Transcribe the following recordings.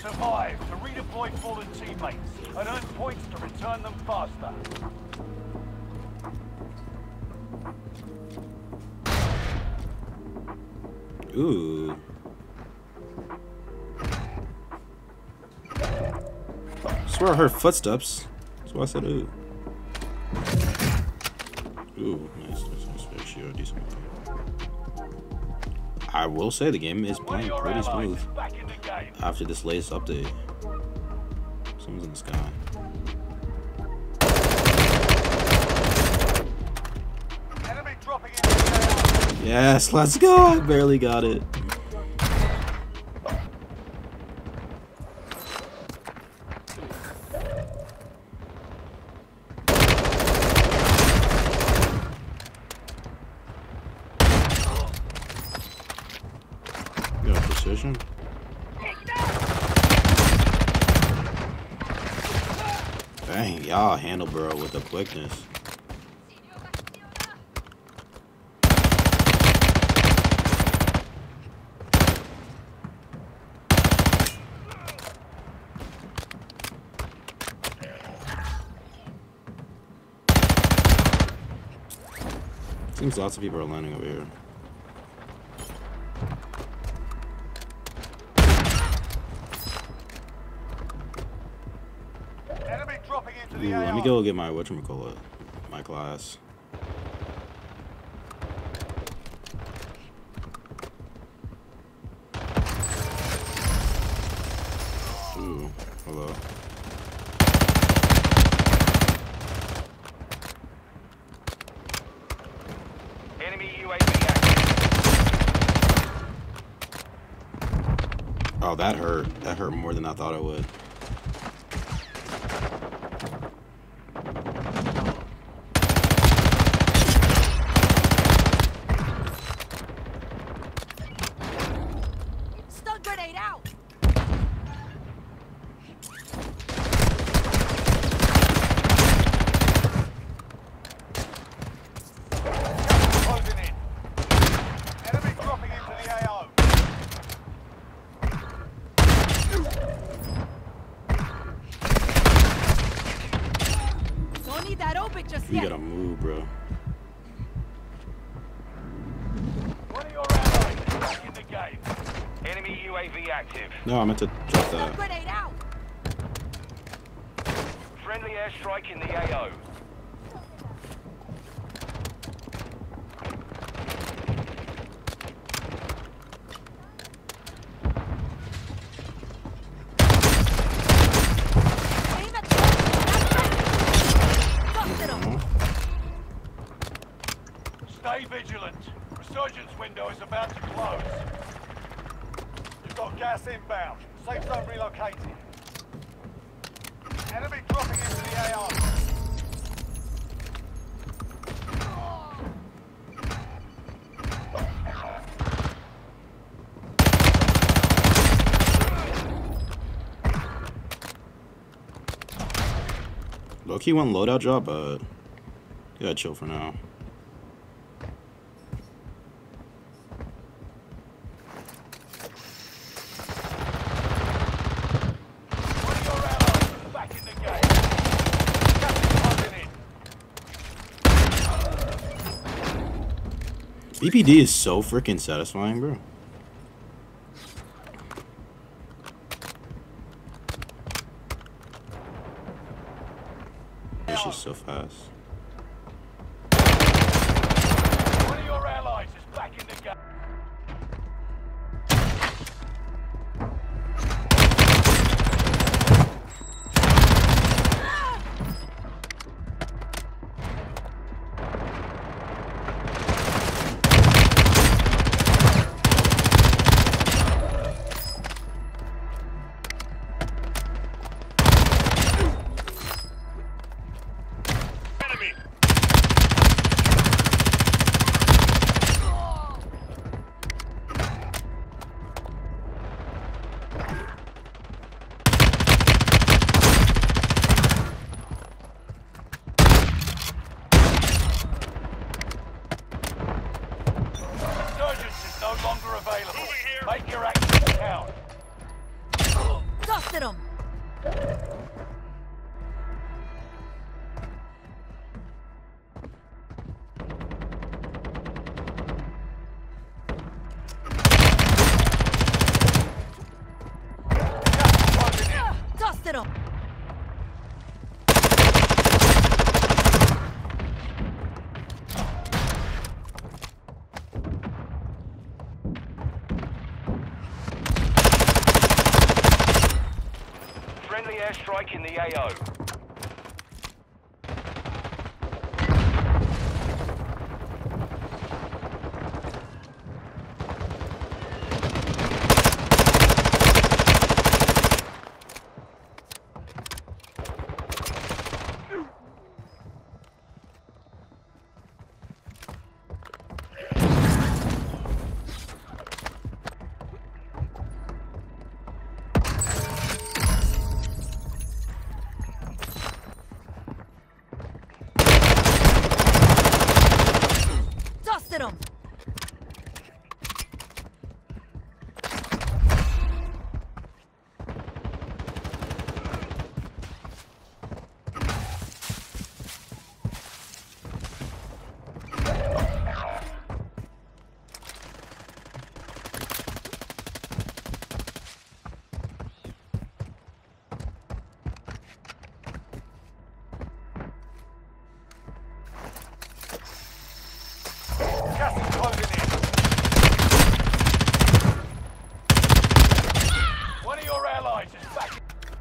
Survive to redeploy fallen teammates and earn points to return them faster. Ooh. I swear I heard footsteps. That's why I said ooh. Ooh, nice. Very shield, decent. I will say the game is playing pretty smooth after this latest update. Someone's in the sky. Enemy dropping into the AO. Yes, let's go. I barely got it. Got precision. Dang, y'all handle bro with the quickness. Seems lots of people are landing over here. Enemy dropping into the Ooh, AO. let me go get my whatchamacallit, my class. Ooh, hello. Enemy UAV active. Oh, that hurt. That hurt more than I thought it would. Stun grenade out. Closing in. Enemy dropping into the AO. Don't need that open just You yet. gotta move, bro. One of your allies is back in the game. Enemy UAV active. No, I meant to drop Stun that. grenade out. Friendly airstrike in the AO. Aim at the busted him. Stay vigilant. Resurgence window is about to close. You've got gas inbound. Safe zone relocated. Enemy dropping into the AO. Low-key one loadout drop, but you gotta chill for now. One of your allies is back in the game. Captain closing in. BPD is so freaking satisfying, bro. It's just so fast. One of your allies is back in the game. Dusted them. Dusted them. Friendly airstrike in the AO. Dusted them. Gas is closing in. One of your allies is back.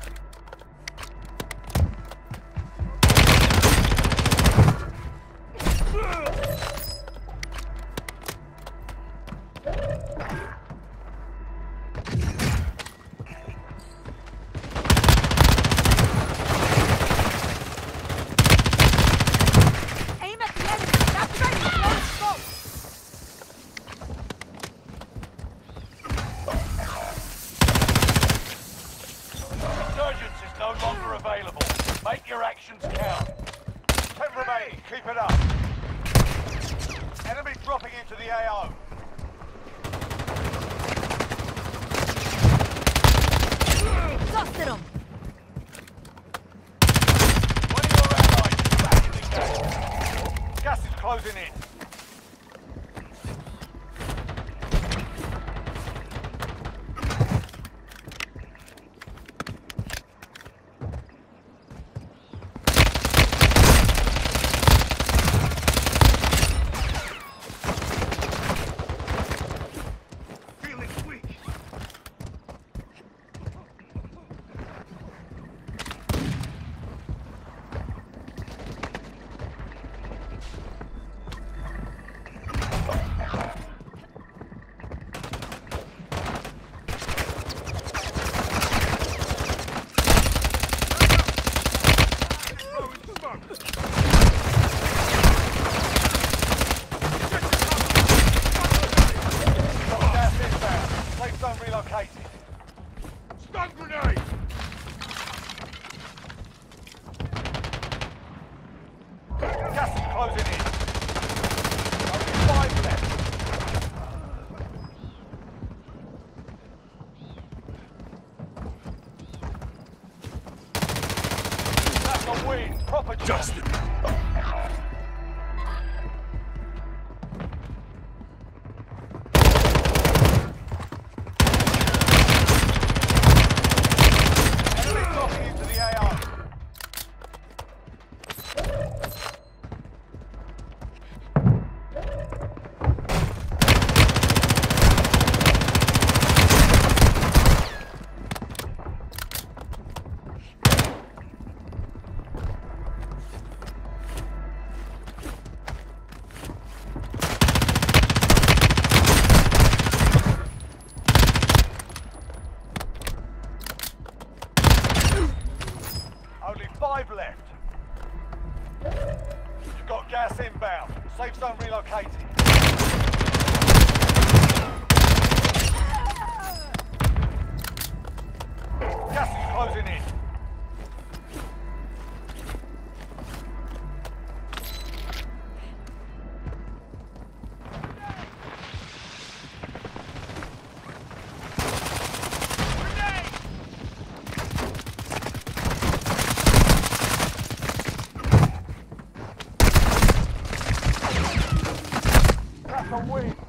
Aim at the enemy. That's ready. Let's go. Resurgence is no longer available. Make your actions count. 10 remaining. Keep it up. Enemy dropping into the AO. Dusted them. One of your allies is back in the game. Gas is closing in. Feeling weak. Gas inbound. Safe zone relocated. Stun grenade! Gas is closing in. Only 5 left. That's a win. Proper justice. Enemy dropping into the AO. Only 5 left. You've got gas inbound. Safe zone relocated. Gas is closing in. like a win.